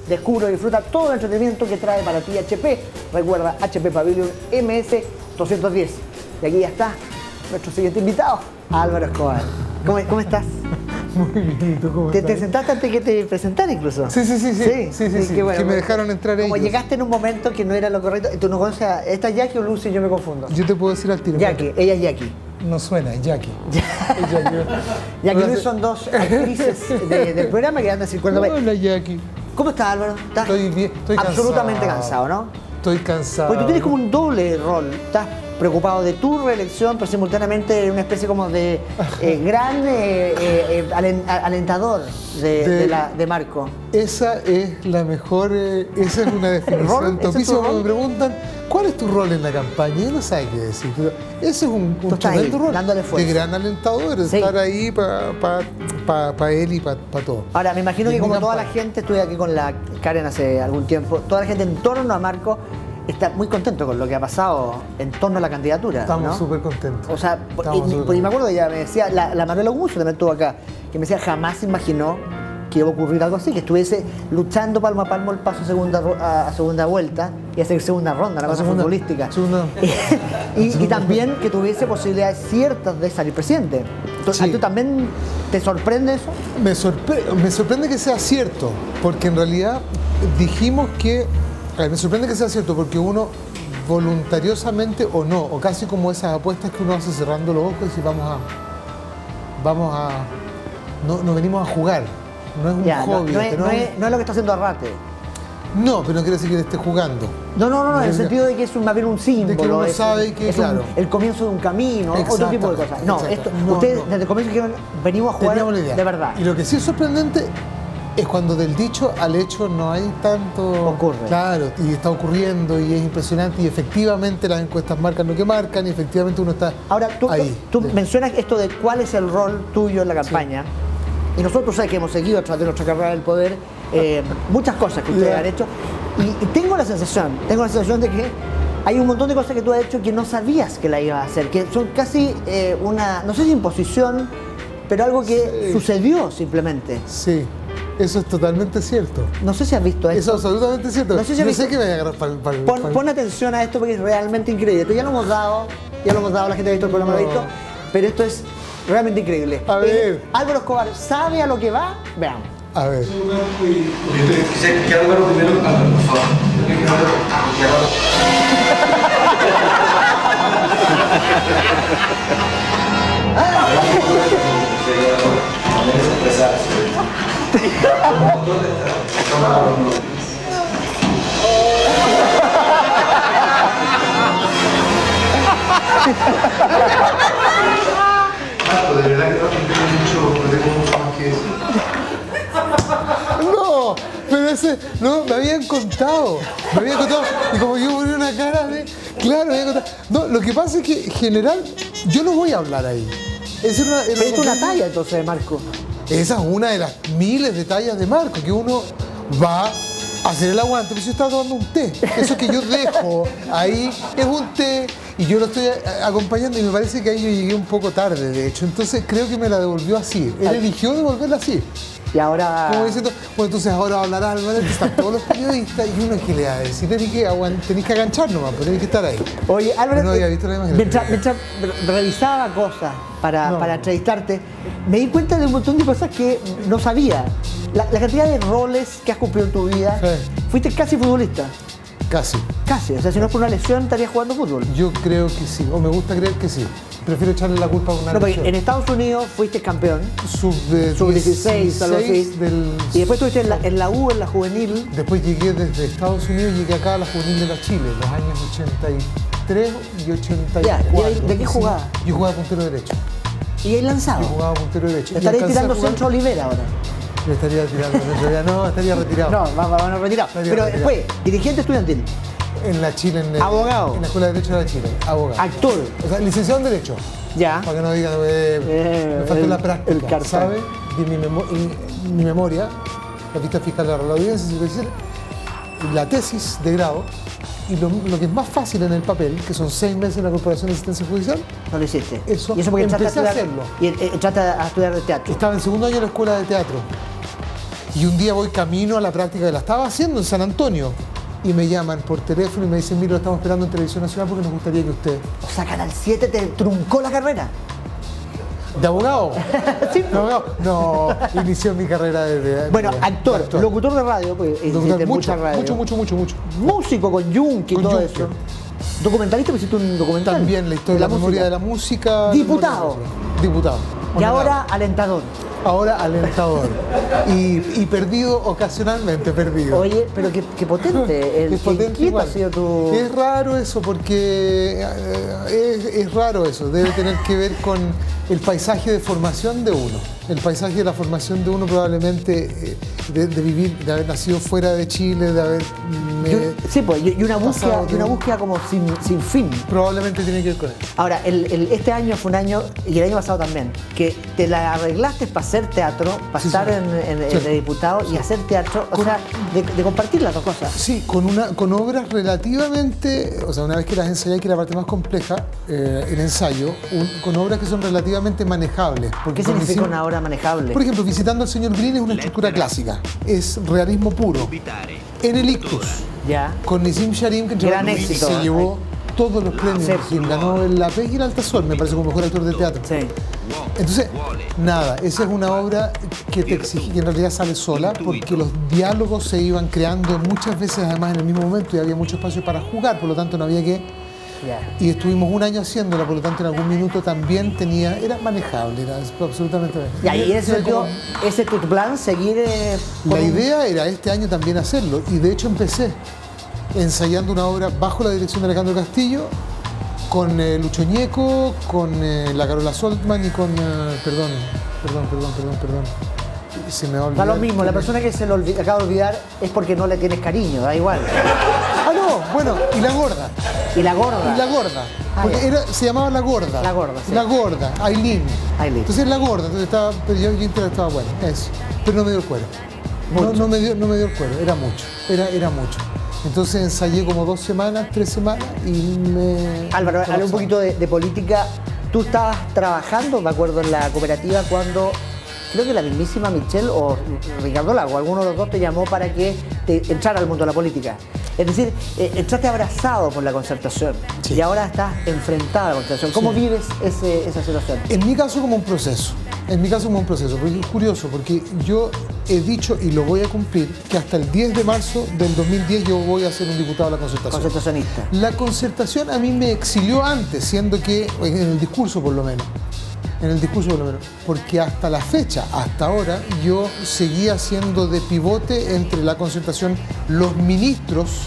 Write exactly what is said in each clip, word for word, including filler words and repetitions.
Descubre y disfruta todo el entretenimiento que trae para ti H P. Recuerda, H P Pavilion M S doscientos diez. Y aquí ya está nuestro siguiente invitado, Álvaro Escobar. ¿Cómo, cómo estás? Muy bien, ¿y tú cómo ¿Te, estás? ¿Te sentaste antes que te presentara incluso? Sí, sí, sí, sí. Sí, sí, sí, sí, qué bueno, que me bueno. dejaron entrar ellos. Como llegaste en un momento que no era lo correcto, tú no conoces a... ¿Esta es Jackie o Lucy? Yo me confundo. Yo te puedo decir al tiro. Jackie, ella es Jackie. No suena, es Jackie. Ya- Es Jackie. Jackie y Luis son dos actrices de- del programa que andan circulando. Hola, Jackie. ¿Cómo estás, Álvaro? ¿Estás Estoy bien, estoy absolutamente cansado. cansado, ¿no? Estoy cansado. Porque tú tienes como un doble rol. Estás preocupado de tu reelección, pero simultáneamente una especie como de eh, gran eh, eh, alen- alentador de, De- de la- de Marco. Esa es la mejor, eh, esa es una ¿Rol? definición ¿Ese es tu topísima. rol? Cuando me preguntan, ¿cuál es tu rol en la campaña? Yo no sé qué decir, pero ese es un, Tú un estás ahí, tremendo rol. dándole fuerza. De gran alentador, Sí. estar ahí para pa, pa, pa él y para pa todo. Ahora, me imagino Y que en mi como toda la campaña. gente, estuve aquí con la Karen hace algún tiempo, toda la gente en torno a Marco está muy contento con lo que ha pasado en torno a la candidatura. Estamos ¿no? súper contentos. O sea, Estamos y, súper y me acuerdo de ella, me decía, la, la Manuela Gumucio también estuvo acá, que me decía, jamás imaginó que iba a ocurrir algo así, que estuviese luchando palmo a palmo el paso a segunda, ro- a, a segunda vuelta y hacer segunda ronda, una A cosa segunda- futbolística. segunda- y, y también que tuviese posibilidades ciertas de salir presidente. Entonces, Sí. ¿a tú también te sorprende eso? Me, sorpre- me sorprende que sea cierto, porque en realidad dijimos que... A ver, me sorprende que sea cierto, porque uno voluntariosamente o no, o casi como esas apuestas que uno hace cerrando los ojos y dice, vamos a... Vamos a... No, no venimos a jugar, no es un Ya, no, hobby. no es, este, no es- no es lo que está haciendo Arrate. No, pero no quiere decir que él esté jugando. No, no, no, no, en el De- sentido de que es un, más bien un símbolo. de que uno es, sabe que, es un- claro. el comienzo de un camino, otro Exacto, tipo de cosas. No, exacto. esto, No, ustedes no. desde el comienzo dijeron, venimos a jugar Teníamos la idea. de verdad. Y lo que sí es sorprendente es cuando del dicho al hecho no hay tanto... Ocurre. Claro, y está ocurriendo y es impresionante y efectivamente las encuestas marcan lo que marcan y efectivamente uno está Ahora, tú, ahí. tú De- mencionas esto de cuál es el rol tuyo en la campaña. Y nosotros sabes que hemos seguido a través de nuestra carrera del poder eh, muchas cosas que ustedes Ya. han hecho. Y, y tengo la sensación, tengo la sensación de que hay un montón de cosas que tú has hecho que no sabías que la ibas a hacer, que son casi eh, una, no sé si imposición, pero algo que Sí. sucedió simplemente. Sí, eso es totalmente cierto. No sé si has visto Eso esto. es absolutamente cierto. No sé si Yo has sé visto- que me voy a agarrar para el... Pon, pon atención a esto porque es realmente increíble. Esto ya lo hemos dado, ya lo hemos dado, la gente que ha visto el programa lo ha visto, pero esto es realmente increíble. A ver. Eh, Álvaro Escobar sabe a lo que va, veamos. A ver. Quisiera que Álvaro primero, Álvaro, por favor. Yo quiero que Álvaro- que Álvaro- También es expresarse. ¿Dónde está? Marco, de verdad que no tengo mucho, no tengo mucho más que decir. No, pero ese, no, me habían contado, me habían contado, y como yo ponía una cara de, claro, me habían contado. No, lo que pasa es que en general, yo no voy a hablar ahí. Esa era una, era Pero esto es una cosa- talla entonces, Marco. Esa es una de las miles de tallas de Marco, que uno va a hacer el aguante, pero si yo estaba tomando un té, eso que yo dejo ahí es un té y yo lo estoy a- acompañando y me parece que ahí yo llegué un poco tarde, de hecho, entonces creo que me la devolvió así, él eligió devolverla así. Y ahora. Como diciendo, bueno, entonces ahora va a hablar Álvaro, que están todos los periodistas y uno que le va a decir, tenés que, aguant- tenés que aganchar nomás, pero tenés que estar ahí. Oye, Álvaro, No había eh, visto la imagen. mientras, mientras re- revisaba cosas para, No. para entrevistarte, me di cuenta de un montón de cosas que no sabía. La, la cantidad de roles que has cumplido en tu vida. Sí. Fuiste casi futbolista. Casi. Casi. O sea, si no es por una lesión, estarías jugando fútbol. Yo creo que sí, o me gusta creer que sí. Prefiero echarle la culpa a una No, porque lesión. en Estados Unidos fuiste campeón. Sub, de Sub dieciséis, algo así. del... Y después estuviste en la, en la U, en la juvenil. Después llegué desde Estados Unidos, llegué acá a la juvenil de la Chile, los años ochenta y tres y ochenta y cuatro. Ya, ¿y ahí de qué Sí, jugaba? Yo jugaba puntero derecho. Y ahí lanzado. Yo jugaba puntero derecho. Te Y estaréis alcancé a tirando jugar- centro Olivera ahora. Me estaría tirando centro Olivera. No, estaría retirado. No, vamos, vamos a retirar. Estaría Pero retirado. después, dirigente estudiantil, En la Chile, en el- Abogado. En la Escuela de Derecho de la Chile. Abogado. actor. O sea, licenciado en Derecho. Ya. Para que no digan, eh, Eh, me faltó el- la práctica, el cartón. ¿sabe? Y mi, memo- y mi memoria, la vista fiscal de la audiencia, si se puede decir, la tesis de grado, y lo, lo que es más fácil en el papel, que son seis meses en la Corporación de Asistencia Judicial, No lo hiciste. Eso, Y eso porque entraste a empecé a estudiar, hacerlo. Y eh, entraste a estudiar de teatro. estaba en segundo año en la Escuela de Teatro. Y un día voy camino a la práctica que la estaba haciendo en San Antonio. Y me llaman por teléfono y me dicen, mira, lo estamos esperando en Televisión Nacional porque nos gustaría que usted... O sea, Canal siete te truncó la carrera. ¿De abogado? Sí. ¿De abogado? No, inició mi carrera de... de Bueno, de, actor, de actor, locutor de radio, porque Locutor, hiciste mucho, mucha radio. mucho, mucho, mucho, mucho. Músico con Yunque y Con todo Yunque. eso. Documentalista, pues hiciste un documental. También la historia, de la, memoria música. de la música. Diputado. la memoria de la música. Diputado. Y Honorable. ahora alentador. Ahora alentador. y, y perdido ocasionalmente, perdido. Oye, pero qué, qué potente. El, Es potente qué inquieto igual. ha sido tu... Es raro eso porque eh, es, es raro eso. Debe tener que ver con el paisaje de formación de uno. El paisaje de la formación de uno probablemente eh, de, de vivir, de haber nacido fuera de Chile, de haber... Y me- un- sí, pues, y y una búsqueda, pasado y una de- búsqueda como sin, sin fin. probablemente tiene que ver con eso. Ahora, el, el- este año fue un año, y el año pasado también, que te la arreglaste para hacer teatro, para Sí, estar sí. en, en- Sí. de diputado y hacer teatro, o Con- sea, de, de compartir las dos cosas. Sí, con, una, con obras relativamente, o sea, una vez que las ensayé, que es la parte más compleja, eh, el ensayo, un- con obras que son relativamente manejables. Porque ¿Qué con significa Nisim- una obra manejable? Por ejemplo, Visitando al señor Green es una estructura clásica, es realismo puro. En el Ictus, Ya. con Nisim Sharim, que Gran se éxito. llevó todos los premios, Sí. Nisim, ganó el La P y el Altazor, me parece, como mejor actor de teatro. Sí. Entonces, nada, esa es una obra que te exige, que en realidad sale sola, porque los diálogos se iban creando muchas veces además en el mismo momento y había mucho espacio para jugar, por lo tanto no había que... Ya. Y estuvimos un año haciéndola, por lo tanto en algún minuto también tenía, era manejable, era absolutamente manejable. Ya, y en ese Era sentido, como- ese es tu plan, seguir eh, con La un- idea era este año también hacerlo, y de hecho empecé ensayando una obra bajo la dirección de Alejandro Castillo, con eh, Lucho Ñeco, con eh, la Carola Soltman y con... eh, perdón, perdón, perdón, perdón, perdón. Se me va a Da olvidar. lo mismo, la persona que se lo olvi- acaba de olvidar es porque no le tienes cariño, da igual. Ah, no, bueno, y la gorda. Y la gorda. Y la gorda. Ah, Porque ya. era, se llamaba La Gorda. La Gorda, sí. La Gorda, Aileen. Aileen. Entonces La Gorda, entonces estaba, pero yo, yo estaba bueno, eso. Pero no me dio el cuero. No, Mucho. no me dio, no me dio el cuero, era mucho, era, era mucho. Entonces ensayé como dos semanas, tres semanas y me... Álvaro, habla un poquito de, de política. Tú estabas trabajando, me acuerdo, en la cooperativa cuando creo que la mismísima Michelle o Ricardo Lago, alguno de los dos te llamó para que te entrara al mundo de la política. Es decir, eh, entraste abrazado por la concertación Sí. y ahora estás enfrentada a la concertación. ¿Cómo Sí. vives ese- esa situación? En mi caso como un proceso, en mi caso como un proceso, porque es curioso, porque yo he dicho y lo voy a cumplir, que hasta el diez de marzo del dos mil diez yo voy a ser un diputado de la concertación. Concertacionista. La concertación a mí me exilió antes, siendo que, en el discurso por lo menos, en el discurso por lo menos, porque hasta la fecha, hasta ahora, yo seguía siendo de pivote entre la concertación, los ministros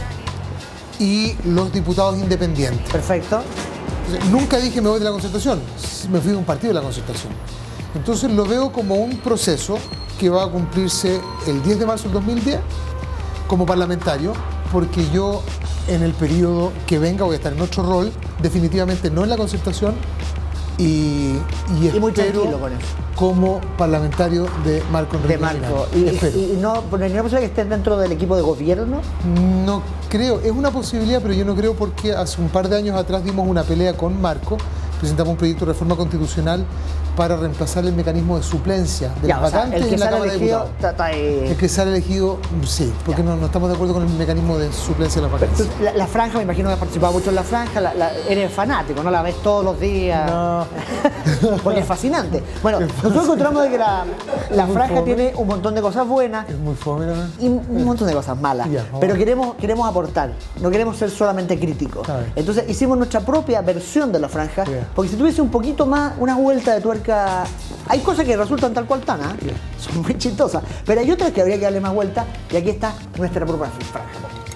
y los diputados independientes. Perfecto. Entonces, nunca dije me voy de la concertación, me fui de un partido de la concertación. Entonces lo veo como un proceso que va a cumplirse el diez de marzo del dos mil diez como parlamentario, porque yo en el periodo que venga voy a estar en otro rol, definitivamente no en la concertación, y, y Y muy espero tranquilo con eso. como parlamentario de Marco Enrique De Marco. Milán. Y, Espero. y- y no, ¿no hay ninguna posibilidad que estés dentro del equipo de gobierno? No creo, es una posibilidad, pero yo no creo porque hace un par de años atrás dimos una pelea con Marco, presentamos un proyecto de reforma constitucional para reemplazar el mecanismo de suplencia de Ya, las o sea, vacantes el que en la sale Cámara de elegido Diputados. está, está, eh, El que sale elegido, sí, porque no, no estamos de acuerdo con el mecanismo de suplencia de las vacantes. la, la franja, me imagino que has participado mucho en la franja, la- la- eres fanático, ¿no? La ves todos los días. No. Porque es fascinante. Bueno, nosotros encontramos de que la, la muy franja fome. tiene un montón de cosas buenas Es muy fome, ¿no? y un montón de cosas malas. Ya, vamos. Pero queremos, queremos aportar, no queremos ser solamente críticos. Está bien. Entonces hicimos nuestra propia versión de la franja, Ya. porque si tuviese un poquito más, una vuelta de tuerca. Hay cosas que resultan tal cual tan, ¿ah? Ya. Son muy chistosas. Pero hay otras que habría que darle más vuelta y aquí está nuestra propia franja.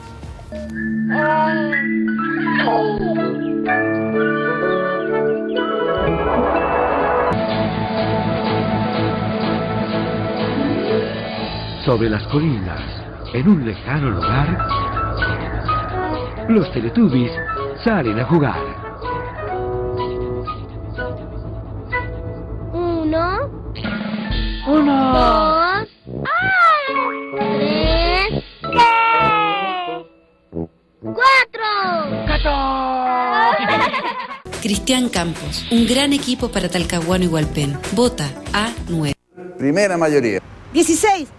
Sobre las colinas, en un lejano lugar, los Teletubbies salen a jugar. Uno. Uno. Dos. Tres. Cuatro. Cristian Campos, un gran equipo para Talcahuano y Hualpén. Vota A nueve. Primera mayoría. dieciséis.